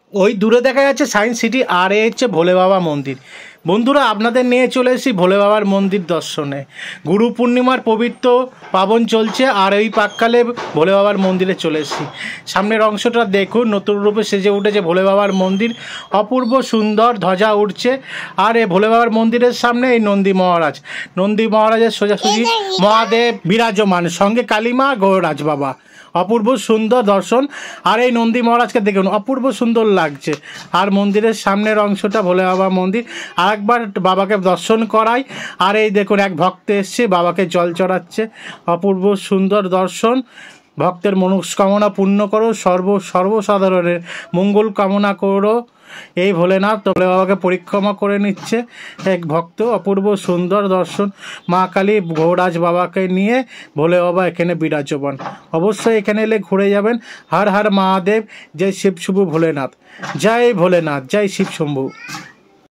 ওই দূরে দেখা যাচ্ছে সায়েন্স সিটি, আর এ হচ্ছে ভোলে বাবা মন্দির। বন্ধুরা, আপনাদের নিয়ে চলে এসেছি ভোলে বাবার মন্দির দর্শনে। গুরু পূর্ণিমার পবিত্র পাবন চলছে, আর এই পাককালে ভোলে বাবার মন্দিরে চলে এসেছি। সামনের অংশটা দেখুন, নতুন রূপে সেজে উঠেছে ভোলে বাবার মন্দির। অপূর্ব সুন্দর ধ্বজা উঠছে। আর এই ভোলে বাবার মন্দিরের সামনে এই নন্দী মহারাজ, নন্দী মহারাজের সোজাসুজি মহাদেব বিরাজমান, সঙ্গে কালীমা, গৌরাজ বাবা। অপূর্ব সুন্দর দর্শন। আর এই নন্দী মহারাজকে দেখুন, অপূর্ব সুন্দর লাগছে। আর মন্দিরের সামনের অংশটা ভোলে বাবা মন্দির। আর একবার বাবাকে দর্শন করাই। আর এই দেখুন, এক ভক্ত এসছে, বাবাকে জল চড়াচ্ছে। অপূর্ব সুন্দর দর্শন। ভক্তের মনস্কামনা পূর্ণ করো, সর্বসাধারণের মঙ্গল কামনা করো। এই ভোলেনাথ ভোলে বাবাকে পরিক্রমা করে নিচ্ছে এক ভক্ত। অপূর্ব সুন্দর দর্শন। মা কালী, গৌরাজ বাবাকে নিয়ে ভোলে বাবা এখানে বিরাজমান। অবশ্যই এখানে এলে ঘুরে যাবেন। হর হর মহাদেব, জয় শিব শম্ভু ভোলেনাথ, জয় ভোলেনাথ, জয় শিব শম্ভু।